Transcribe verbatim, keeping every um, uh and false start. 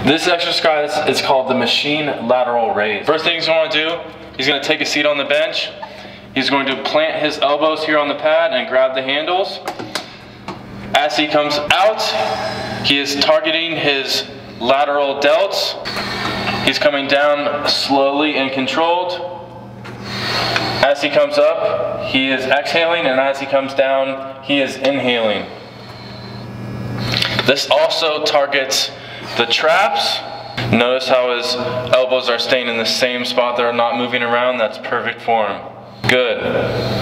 This exercise is called the machine lateral raise. First thing he's going to do, he's going to take a seat on the bench. He's going to plant his elbows here on the pad and grab the handles. As he comes out, he is targeting his lateral delts. He's coming down slowly and controlled. As he comes up, he is exhaling, and as he comes down, he is inhaling. This also targets the traps. Notice how his elbows are staying in the same spot. They're not moving around. That's perfect for him. Good.